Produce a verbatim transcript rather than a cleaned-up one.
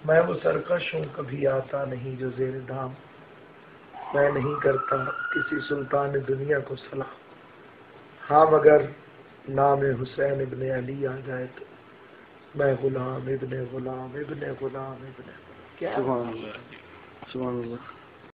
मैं वो सरकश हूँ कभी आता नहीं जो ज़ेर दाम, मैं नहीं करता किसी सुल्तान दुनिया को सलाम। हाँ मगर नाम हुसैन इब्ने अली आ जाए तो मैं गुलाम इब्ने गुलाम इब्ने गुलाम इब्ने। क्या सुभान अल्लाह, सुभान अल्लाह।